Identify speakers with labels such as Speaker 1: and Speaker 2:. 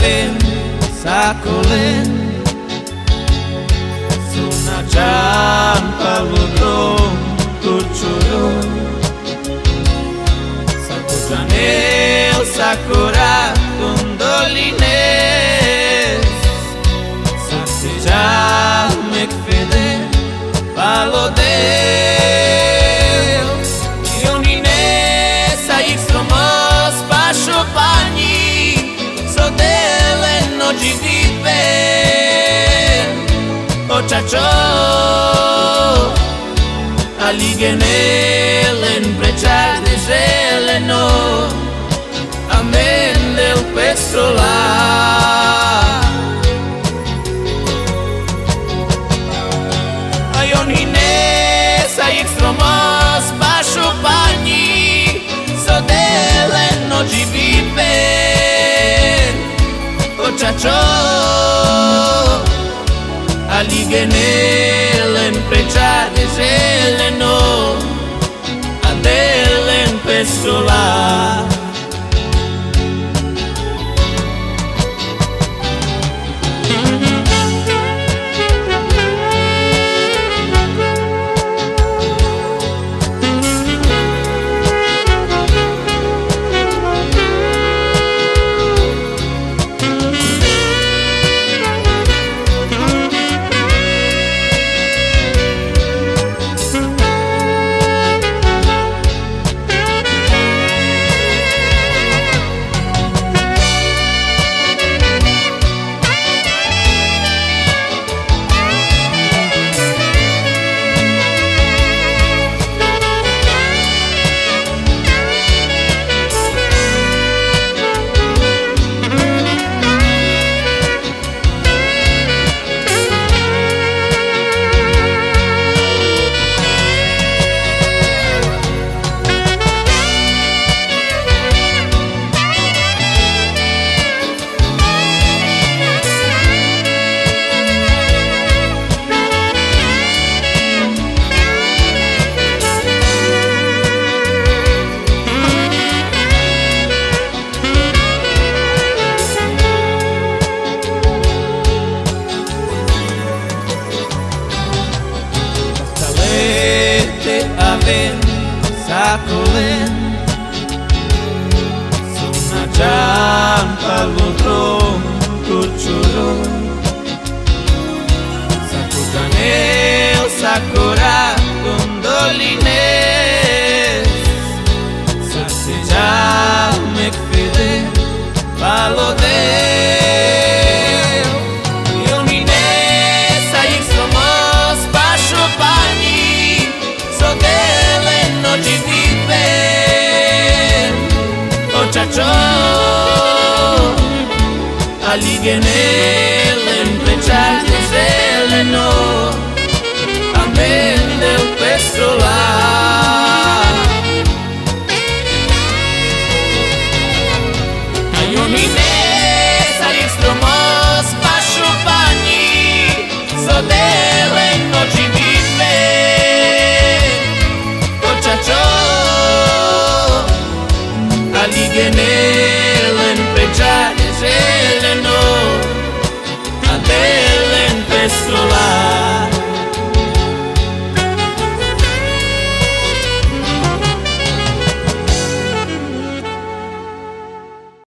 Speaker 1: avem sacolen Sunačan paludrom turčurom Sakujanel sakura gondolines Saktejal mekfede palodel Ionines aixtromos pašopani Sodele noći viven Očačo Aligenelen prečade želeno Amen del pestrolar Ionines aixtromos pašopani Sodele noći viven Očačo Aligenelen prečade želeno Adelen pestrolar avem sacolen Sunačan paludrom turčurom Sakujanel sakura gondolines Saktejal mekfede palodel Ionines aixtromos pašopani Sodele noći viven Očačo Aligenelen prečade želeno Amen del pestrolar Ionines aixtromos pašopani Sodele noći viven Očačo Aligenelen